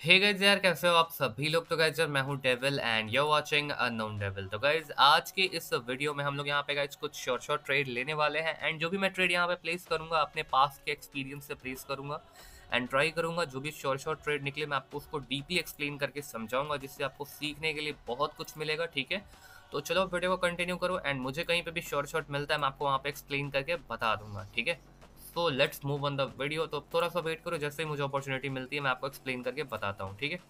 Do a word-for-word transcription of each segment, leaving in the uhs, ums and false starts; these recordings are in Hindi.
हे गाइस यार, कैसे हो आप सभी लोग। तो गाइस यार, मैं हूं devil and you watching unknown devil. तो गाइस आज के इस वीडियो में हम लोग यहां पे गाइस कुछ शॉर्ट शॉर्ट ट्रेड लेने वाले हैं एंड जो भी मैं ट्रेड यहां पे प्लेस करूंगा अपने पास्ट के एक्सपीरियंस से प्लेस करूंगा एंड ट्राई करूंगा जो भी शॉर्ट शॉर्ट ट्रेड निकले मैं आपको उसको डीपली एक्सप्लेन करके समझाऊंगा, जिससे आपको सीखने के लिए बहुत कुछ मिलेगा। ठीक है, तो चलो वीडियो को कंटिन्यू करो एंड मुझे कहीं पे भी शॉर्ट शॉर्ट मिलता है मैं आपको वहाँ पे एक्सप्लेन करके बता दूंगा। ठीक है, तो let's move on the video. तो थोड़ा सा वेट करो, जैसे ही मुझे अपॉर्चुनिटी मिलती है मैं आपको एक्सप्लेन करके बताता हूँ। ठीक है,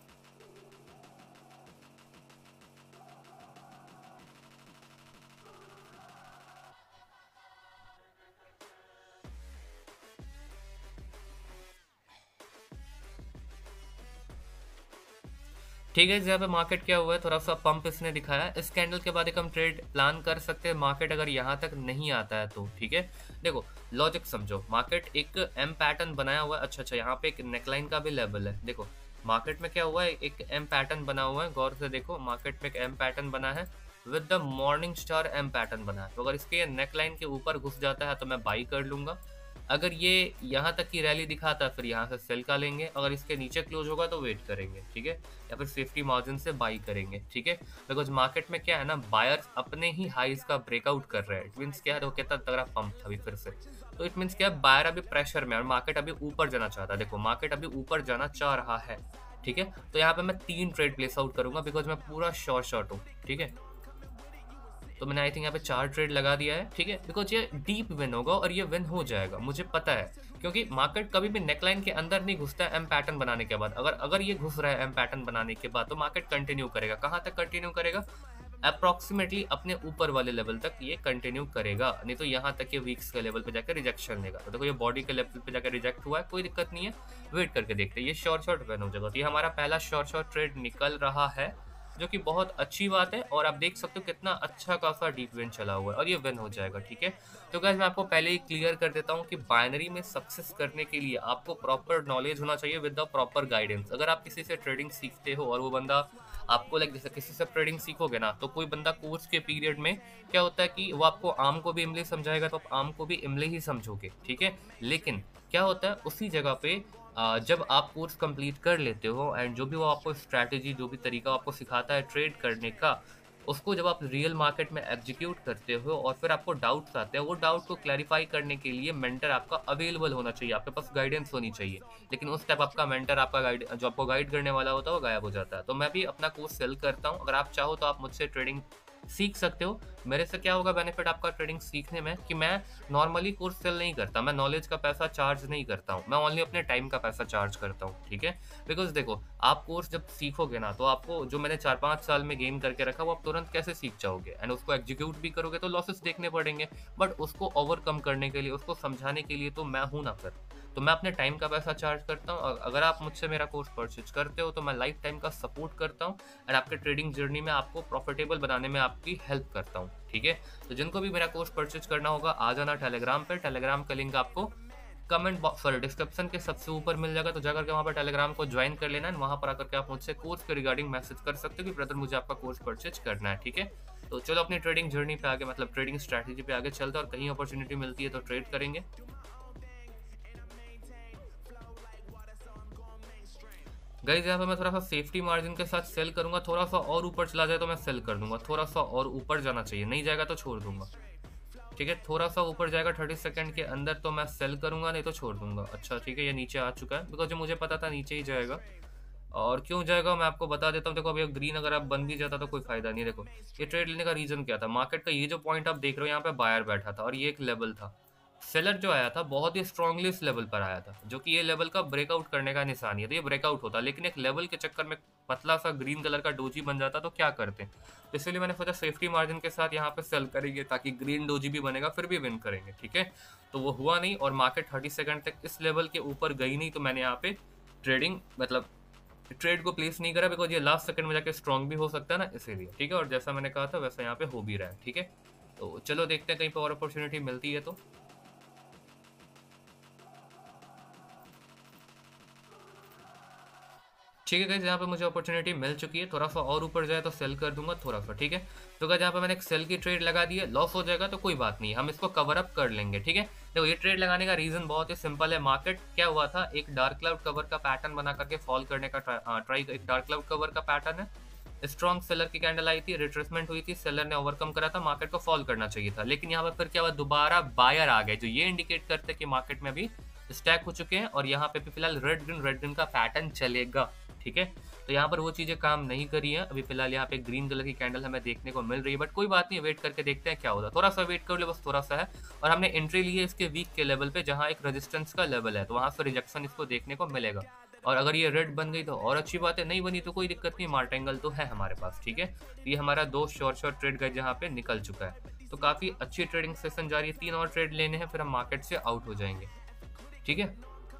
ठीक है। यहाँ पे मार्केट क्या हुआ है, थोड़ा सा पंप इसने दिखाया है। इस कैंडल के बाद एक हम ट्रेड प्लान कर सकते हैं मार्केट अगर यहाँ तक नहीं आता है तो। ठीक है, देखो लॉजिक समझो। मार्केट एक एम पैटर्न बनाया हुआ है। अच्छा अच्छा, यहाँ पे एक नेकलाइन का भी लेवल है। देखो मार्केट में क्या हुआ है, एक एम पैटर्न बना हुआ है। गौर से देखो, मार्केट में एक एम पैटर्न बना है with the morning star M pattern बना है। तो अगर इसके नेकलाइन के ऊपर घुस जाता है तो मैं बाई कर लूंगा। अगर ये यहाँ तक की रैली दिखाता है फिर यहाँ से सेल का लेंगे। अगर इसके नीचे क्लोज होगा तो वेट करेंगे। ठीक है, या फिर सेफ्टी मार्जिन से बाई करेंगे। ठीक है, बिकॉज मार्केट में क्या है ना, बायर्स अपने ही हाइज का ब्रेकआउट कर रहे हैं। इट मीन्स क्या है, वो कितना तगड़ा पंप था अभी फिर से। तो इट मीन्स क्या है, बायर अभी प्रेशर में और मार्केट अभी ऊपर जाना चाहता है। देखो मार्केट अभी ऊपर जाना चाह रहा है। ठीक है, तो यहाँ पे मैं तीन ट्रेड प्लेस आउट करूंगा बिकॉज मैं पूरा शॉर्ट शॉर्ट हूँ। ठीक है, तो मैंने आई थिंक यहाँ पे चार ट्रेड लगा दिया है। ठीक है, बिकॉज ये डीप विन होगा और ये विन हो जाएगा, मुझे पता है। क्योंकि मार्केट कभी भी नेकलाइन के अंदर नहीं घुसता है एम पैटर्न बनाने के बाद। अगर अगर ये घुस रहा है एम पैटर्न बनाने के बाद तो मार्केट कंटिन्यू करेगा। कहाँ तक कंटिन्यू करेगा, अप्रोक्सीमेटली अपने ऊपर वाले लेवल तक ये कंटिन्यू करेगा, नहीं तो यहाँ तक ये वीक्स के लेवल पे जाकर रिजेक्शन देगा। तो देखो ये बॉडी के लेवल पे जाकर रिजेक्ट हुआ है, कोई दिक्कत नहीं है, वेट करके देखते हैं। ये शॉर्ट शॉर्ट विन हो जाएगा। तो ये हमारा पहला शॉर्ट शॉर्ट ट्रेड निकल रहा है, जो कि बहुत अच्छी बात है। और आप देख सकते हो कितना अच्छा खासा डीप विन चला हुआ है और ये विन हो जाएगा। ठीक है, तो गाइस मैं आपको पहले ही क्लियर कर देता हूँ कि बाइनरी में सक्सेस करने के लिए आपको प्रॉपर नॉलेज होना चाहिए विद द प्रॉपर गाइडेंस। अगर आप किसी से ट्रेडिंग सीखते हो और वो बंदा आपको लाइक जैसे किसी से ट्रेडिंग सीखोगे ना, तो कोई बंदा कोर्स के पीरियड में क्या होता है कि वो आपको आम को भी इमली समझाएगा तो आप आम को भी इमली ही समझोगे। ठीक है, लेकिन क्या होता है उसी जगह पे आ, जब आप कोर्स कंप्लीट कर लेते हो एंड जो भी वो आपको स्ट्रैटेजी जो भी तरीका आपको सिखाता है ट्रेड करने का, उसको जब आप रियल मार्केट में एग्जीक्यूट करते हो और फिर आपको डाउट्स आते हैं, वो डाउट को क्लैरिफाई करने के लिए मेंटर आपका अवेलेबल होना चाहिए, आपके पास गाइडेंस होनी चाहिए। लेकिन उस टाइप आपका मेंटर आपका गाइड जो आपको गाइड करने वाला होता है वो गायब हो जाता है। तो मैं भी अपना कोर्स सेल करता हूँ। अगर आप चाहो तो आप मुझसे ट्रेडिंग सीख सकते हो। मेरे से क्या होगा बेनिफिट आपका ट्रेडिंग सीखने में, कि मैं नॉर्मली कोर्स सेल नहीं करता, मैं नॉलेज का पैसा चार्ज नहीं करता हूँ, मैं ओनली अपने टाइम का पैसा चार्ज करता हूँ। ठीक है, बिकॉज देखो आप कोर्स जब सीखोगे ना तो आपको जो मैंने चार पाँच साल में गेन करके रखा वो आप तुरंत कैसे सीख जाओगे एंड उसको एग्जीक्यूट भी करोगे तो लॉसेस देखने पड़ेंगे। बट उसको ओवरकम करने के लिए, उसको समझाने के लिए तो मैं हूं ना फिर। तो मैं अपने टाइम का पैसा चार्ज करता हूँ। अगर आप मुझसे मेरा कोर्स परचेज करते हो तो मैं लाइफ टाइम का सपोर्ट करता हूँ एंड आपके ट्रेडिंग जर्नी में आपको प्रॉफिटेबल बनाने में आपकी हेल्प करता हूँ। ठीक है, तो जिनको भी मेरा कोर्स परचेज करना होगा आ जाना टेलीग्राम पे। टेलीग्राम का लिंक आपको कमेंट बॉक्स सॉरी डिस्क्रिप्शन के सबसे ऊपर मिल जाएगा। तो जाकर के वहाँ पर टेलीग्राम को ज्वाइन कर लेना है। वहाँ पर आकर के आप मुझसे कोर्स के रिगार्डिंग मैसेज कर सकते हो कि ब्रदर मुझे आपका कोर्स परचेज करना है। ठीक है, तो चलो अपनी ट्रेडिंग जर्नी पे आगे मतलब ट्रेडिंग स्ट्रैटेजी पे आगे चलते हैं और कहीं अपॉर्चुनिटी मिलती है तो ट्रेड करेंगे। गाइस यहाँ पे मैं थोड़ा सा सेफ्टी मार्जिन के साथ सेल करूंगा। थोड़ा सा और ऊपर चला जाए तो मैं सेल कर दूंगा। थोड़ा सा और ऊपर जाना चाहिए, नहीं जाएगा तो छोड़ दूंगा। ठीक है, थोड़ा सा ऊपर जाएगा थर्टी सेकंड के अंदर तो मैं सेल करूंगा, नहीं तो छोड़ दूंगा। अच्छा ठीक है, ये नीचे आ चुका है बिकॉज मुझे पता था नीचे ही जाएगा। और क्यों जाएगा मैं आपको बता देता हूँ। देखो अभी ग्रीन अगर आप बन भी जाता तो कोई फायदा नहीं। देखो ये ट्रेड लेने का रीजन क्या था, मार्केट का ये जो पॉइंट आप देख रहे हो यहाँ पे बायर बैठा था और ये एक लेवल था। सेलर जो आया था बहुत ही स्ट्रांगली इस लेवल पर आया था, जो कि ये लेवल का ब्रेकआउट करने का निशानी है। तो ये ब्रेकआउट होता, लेकिन एक लेवल के चक्कर में पतला सा ग्रीन कलर का डोजी बन जाता तो क्या करते। तो इसलिए मैंने सोचा सेफ्टी मार्जिन के साथ यहाँ पे सेल करेंगे ताकि ग्रीन डोजी भी बनेगा फिर भी विन करेंगे। ठीक है, तो वो हुआ नहीं और मार्केट थर्टी सेकंड तक इस लेवल के ऊपर गई नहीं, तो मैंने यहाँ पे ट्रेडिंग मतलब ट्रेड को प्लेस नहीं करा बिकॉज ये लास्ट सेकंड में जाके स्ट्रॉन्ग भी हो सकता है ना, इसीलिए। ठीक है, और जैसा मैंने कहा था वैसा यहाँ पे हो भी रहा है। ठीक है, तो चलो देखते हैं कहीं पर और अपॉर्चुनिटी मिलती है तो। ठीक है गाइस, यहाँ पे मुझे अपॉर्चुनिटी मिल चुकी है। थोड़ा सा और ऊपर जाए तो सेल कर दूंगा थोड़ा सा। ठीक है, तो गाइस यहाँ पे मैंने एक सेल की ट्रेड लगा दी है। लॉस हो जाएगा तो कोई बात नहीं, हम इसको कवर अप कर लेंगे। ठीक है, देखो ये ट्रेड लगाने का रीजन बहुत ही सिंपल है। मार्केट क्या हुआ था, एक डार्क क्लाउड कवर का पैटर्न बना करके फॉल करने का ट्राई, एक डार्क क्लाउड कवर का पैटर्न है। स्ट्रॉन्ग सेलर की कैंडल आई थी, रिट्रेसमेंट हुई थी, सेलर ने ओवरकम करा था, मार्केट को फॉल करना चाहिए था, लेकिन यहाँ पर फिर क्या हुआ, दोबारा बायर आ गए, जो ये इंडिकेट करते हैं कि मार्केट में अभी स्टैक हो चुके हैं और यहाँ पे भी फिलहाल रेड ग्रीन रेड ग्रीन का पैटर्न चलेगा। ठीक है, तो यहाँ पर वो चीजें काम नहीं करी है। अभी फिलहाल यहाँ पे ग्रीन कलर की कैंडल हमें देखने को मिल रही है, बट कोई बात नहीं, वेट करके देखते हैं क्या होता है। थोड़ा सा वेट कर लो, बस थोड़ा सा है। और हमने एंट्री ली है इसके वीक के लेवल पे, जहाँ एक रेजिस्टेंस का लेवल है, तो वहां से रिजेक्शन इसको देखने को मिलेगा। और अगर ये रेड बन गई तो और अच्छी बात है, नहीं बनी तो कोई दिक्कत नहीं, मार्ट एंगल तो है हमारे पास। ठीक है, तो ये हमारा दो शॉर्ट शॉर्ट ट्रेड गए जहाँ पे निकल चुका है, तो काफी अच्छी ट्रेडिंग सेशन जा रही है। तीन और ट्रेड लेने हैं, फिर हम मार्केट से आउट हो जाएंगे। ठीक है,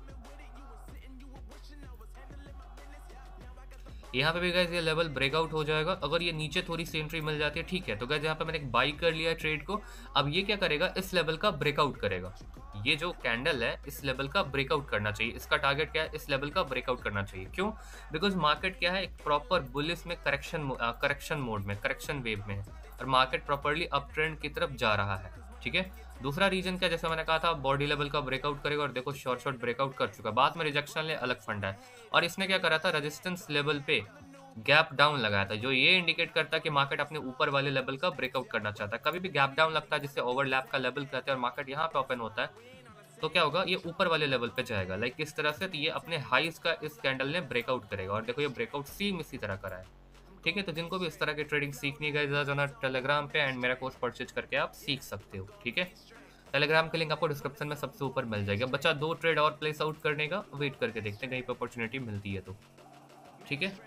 यहाँ पे भी गाइज ये लेवल ब्रेकआउट हो जाएगा। अगर ये नीचे थोड़ी सी एंट्री मिल जाती है, ठीक है, तो गाइज यहाँ पे मैंने एक बाई कर लिया ट्रेड को। अब ये क्या करेगा, इस लेवल का ब्रेकआउट करेगा। ये जो कैंडल है इस लेवल का ब्रेकआउट करना चाहिए, इसका टारगेट क्या है, इस लेवल का ब्रेकआउट करना चाहिए। क्यों, बिकॉज मार्केट क्या है, एक प्रॉपर बुलिश में करेक्शन करेक्शन मोड में, करेक्शन वेव में है, और मार्केट प्रॉपरली अप ट्रेंड की तरफ जा रहा है। ठीक है, दूसरा रीजन क्या, जैसे मैंने कहा था, बॉडी लेवल का ब्रेकआउट करेगा, और देखो शॉर्ट शॉर्ट ब्रेकआउट कर चुका है, बाद में रिजेक्शन ले अलग फंडा है। और इसने क्या करा था, रेजिस्टेंस लेवल पे गैप डाउन लगाया था, जो ये इंडिकेट करता है कि मार्केट अपने ऊपर वाले लेवल का ब्रेकआउट करना चाहता है। कभी भी गैप डाउन लगता है जिससे ओवरलैप का लेवल कहते हैं, और मार्केट यहाँ पे ओपन होता है, तो क्या होगा, ये ऊपर वाले लेवल पे जाएगा, लाइक किस तरह से, तो ये अपने हाईज का इस कैंडल ने ब्रेकआउट करेगा, और देखो ये ब्रेकआउट सेम इसी तरह करा है। ठीक है, तो जिनको भी इस तरह की ट्रेडिंग सीखनी है, जाना टेलीग्राम पे एंड मेरा कोर्स परचेज करके आप सीख सकते हो। ठीक है, टेलीग्राम की लिंक आपको डिस्क्रिप्शन में सबसे ऊपर मिल जाएगा। बच्चा दो ट्रेड और प्लेस आउट करने का, वेट करके देखते हैं कहीं पर अपॉर्चुनिटी मिलती है तो। ठीक है,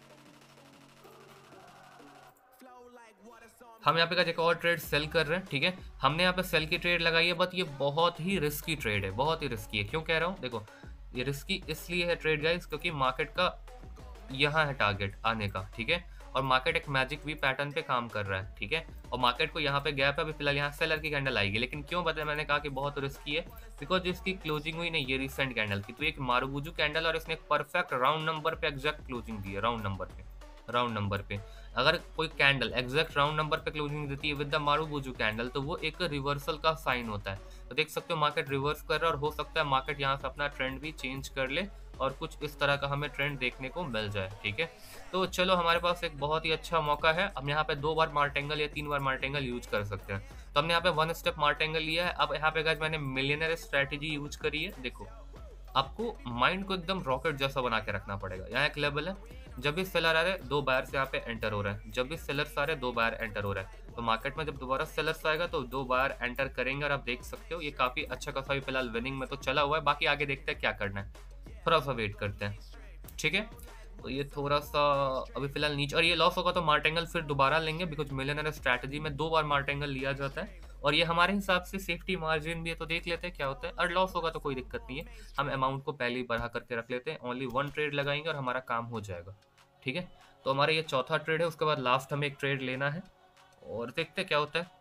हम यहाँ पे का एक और ट्रेड सेल कर रहे हैं। ठीक है, हमने यहाँ पे सेल की ट्रेड लगाई है, बट ये बहुत ही रिस्की ट्रेड है, बहुत ही रिस्की है। क्यों कह रहा हूँ, देखो ये रिस्की इसलिए है ट्रेड गाइस, क्योंकि मार्केट का यहाँ है टारगेट आने का। ठीक है, और मार्केट एक मैजिक वी पैटर्न पे काम कर रहा है। ठीक है, और मार्केट को यहाँ पे गैप है, अभी फिलहाल यहाँ सेलर की कैंडल आएगी, लेकिन क्यों बताया मैंने कहा कि बहुत रिस्की है, बिकॉज इसकी क्लोजिंग हुई नहीं ये रिसेंट कैंडल की, तो एक मारुबुजू कैंडल, और इसने एक परफेक्ट राउंड नंबर पे एग्जैक्ट क्लोजिंग दी है, राउंड नंबर पे राउंड नंबर पे अगर कोई कैंडल एग्जैक्ट राउंड नंबर पे क्लोजिंग देती है विद द मारुबुजू कैंडल, तो वो एक रिवर्सल का साइन होता है। तो देख सकते हो मार्केट रिवर्स कर रहा है, और हो सकता है मार्केट यहाँ से अपना ट्रेंड भी चेंज कर ले और कुछ इस तरह का हमें ट्रेंड देखने को मिल जाए। ठीक है, तो चलो हमारे पास एक बहुत ही अच्छा मौका है, हम यहाँ पे दो बार मार्टेंगल या तीन बार मार्टेंगल यूज कर सकते हैं। तो हमने यहाँ पे वन स्टेप मार्टेंगल लिया है। अब यहाँ पे गाइस मैंने मिलियनर स्ट्रेटेजी यूज करी है। देखो आपको माइंड को एकदम रॉकेट जैसा बना के रखना पड़ेगा। यहाँ एक लेवल है, जब भी सेलर आ रहे हैं दो बायर से यहाँ पे एंटर हो रहा है, जब भी सेलर्स आ रहे हैं दो बायर एंटर हो रहा है, तो मार्केट में जब दोबारा सेलर्स आएगा तो दो बायर एंटर करेंगे, और आप देख सकते हो ये काफी अच्छा खासा भी फिलहाल विनिंग में तो चला हुआ है। बाकी आगे देखते हैं क्या करना है, थोड़ा सा वेट करते हैं। ठीक है, तो ये थोड़ा सा अभी फिलहाल नीचे, और ये लॉस होगा तो मार्टेंगल फिर दोबारा लेंगे, बिकॉज मिलियनर स्ट्रैटेजी में दो बार मार्टेंगल लिया जाता है, और ये हमारे हिसाब से सेफ्टी मार्जिन भी है, तो देख लेते हैं क्या होता है। और लॉस होगा तो कोई दिक्कत नहीं है, हम अमाउंट को पहले ही बढ़ा करके रख लेते हैं, ओनली वन ट्रेड लगाएंगे और हमारा काम हो जाएगा। ठीक है, तो हमारा ये चौथा ट्रेड है, उसके बाद लास्ट हमें एक ट्रेड लेना है और देखते हैं क्या होता है।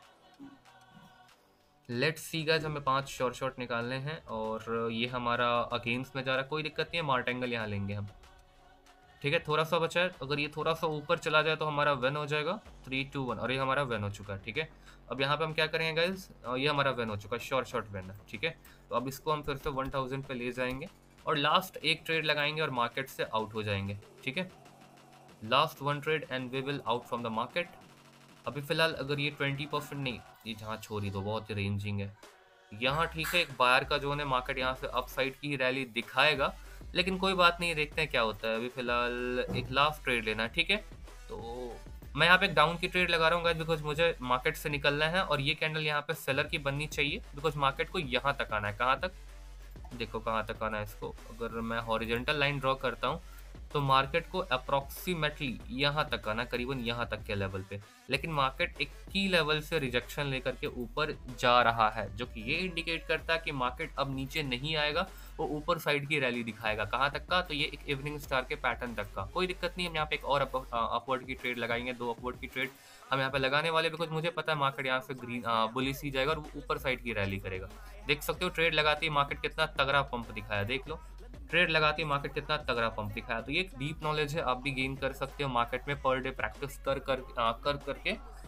लेट्स सी गाइस, हमें पांच शॉर्ट शॉट निकालने हैं, और ये हमारा अगेंस्ट में जा रहा है, कोई दिक्कत नहीं है, मार्टेंगल यहाँ लेंगे हम। ठीक है, थोड़ा सा बचा है, अगर ये थोड़ा सा ऊपर चला जाए तो हमारा विन हो जाएगा। थ्री टू वन, और ये हमारा विन हो चुका है। ठीक है, अब यहाँ पे हम क्या करेंगे गाइस, ये हमारा विन हो चुका है, शॉर्ट शॉर्ट विन है। ठीक है, तो अब इसको हम फिर से वन थाउजेंड पे ले जाएंगे और लास्ट एक ट्रेड लगाएंगे और मार्केट से आउट हो जाएंगे। ठीक है, last one trade and we will out from the market. अभी फिलहाल अगर ये ट्वेंटी परसेंट नहीं, ये जहाँ छोड़ी तो बहुत ही रेंजिंग है यहाँ। ठीक है, एक बायर का जो है मार्केट यहाँ से अप साइड की रैली दिखाएगा, लेकिन कोई बात नहीं, देखते हैं क्या होता है। अभी फिलहाल एक लास्ट ट्रेड लेना है। ठीक है, तो मैं यहाँ पे एक डाउन की ट्रेड लगा रहा हूँ गाइस, बिकॉज मुझे मार्केट से निकलना है, और ये कैंडल यहाँ पे सेलर की बननी चाहिए, बिकॉज मार्केट को यहाँ तक आना है। कहाँ तक, देखो कहाँ तक आना है इसको। अगर मैं हॉरिजॉन्टल लाइन ड्रॉ करता हूँ तो मार्केट को अप्रोक्सीमेटली यहाँ तक आना, करीबन यहाँ तक के लेवल पे, लेकिन मार्केट एक की लेवल से रिजेक्शन लेकर के ऊपर जा रहा है, जो कि ये इंडिकेट करता है कि मार्केट अब नीचे नहीं आएगा, वो ऊपर साइड की रैली दिखाएगा। कहाँ तक का, तो ये एक इवनिंग स्टार के पैटर्न तक का। कोई दिक्कत नहीं, हम यहाँ पे एक और अपवर्ड की ट्रेड लगाएंगे, दो अपवर्ड की ट्रेड हम यहाँ पे लगाने वाले, बिकॉज मुझे पता है मार्केट यहाँ से ग्रीन बुलिश ही जाएगा और वो ऊपर साइड की रैली करेगा। देख सकते हो ट्रेड लगाती है मार्केट कितना तगड़ा पंप दिखाया, देख लो ट्रेड लगाती है मार्केट कितना तगड़ा पंप दिखाया। तो ये एक डीप नॉलेज है, आप भी गेन कर सकते हो मार्केट में पर डे प्रैक्टिस कर कर आ, कर करके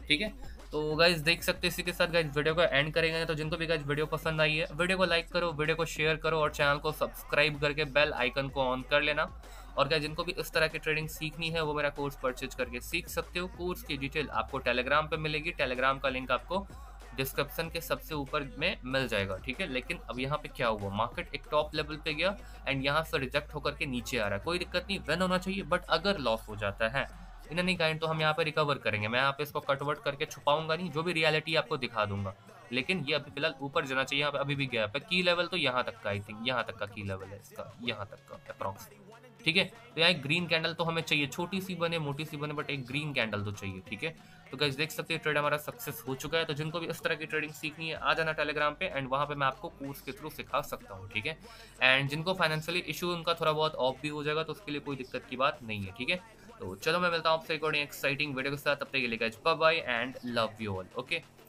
ठीक है। तो गाइज देख सकते हैं, इसी के साथ गाइज वीडियो को एंड करेंगे। तो जिनको भी गाइज वीडियो पसंद आई है, वीडियो को लाइक करो, वीडियो को शेयर करो और चैनल को सब्सक्राइब करके बेल आइकन को ऑन कर लेना। और गाइज जिनको भी इस तरह की ट्रेडिंग सीखनी है वो मेरा कोर्स परचेज करके सीख सकते हो। कोर्स की डिटेल आपको टेलीग्राम पे मिलेगी, टेलीग्राम का लिंक आपको डिस्क्रिप्शन के सबसे ऊपर में मिल जाएगा, ठीक है। लेकिन अब यहाँ पे क्या हुआ, मार्केट एक टॉप लेवल पे गया एंड यहाँ से रिजेक्ट होकर के नीचे आ रहा है। कोई दिक्कत नहीं, वेन होना चाहिए, बट अगर लॉस हो जाता है इन एनी काइंड तो हम यहाँ पे रिकवर करेंगे। मैं यहाँ पे इसको कटवर्ट करके छुपाऊंगा नहीं, जो भी रियलिटी आपको दिखा दूंगा। लेकिन ये अभी फिलहाल ऊपर जाना चाहिए, यहाँ पे अभी भी गया है। की लेवल तो यहाँ तक का, आई थिंक यहाँ तक का की लेवल है इसका, यहाँ तक का अप्रॉक्स, ठीक है। तो यहाँ एक ग्रीन कैंडल तो हमें चाहिए, छोटी सी बने मोटी सी बने, बट एक ग्रीन कैंडल तो चाहिए, ठीक है। तो गाइस देख सकते हैं ट्रेड हमारा सक्सेस हो चुका है। तो जिनको भी इस तरह की ट्रेडिंग सीखनी है आ जाना टेलीग्राम पे, एंड वहाँ पे मैं आपको कोर्स के थ्रू सिखा सकता हूँ, ठीक है। एंड जिनको फाइनेंशियली इशू उनका थोड़ा बहुत ऑफ भी हो जाएगा, तो उसके लिए कोई दिक्कत की बात नहीं है, ठीक है। तो चलो मैं मिलता हूँ आपसे एक और एक्साइटिंग वीडियो के साथ, तब तक के लिए guys bye bye and love you all, okay.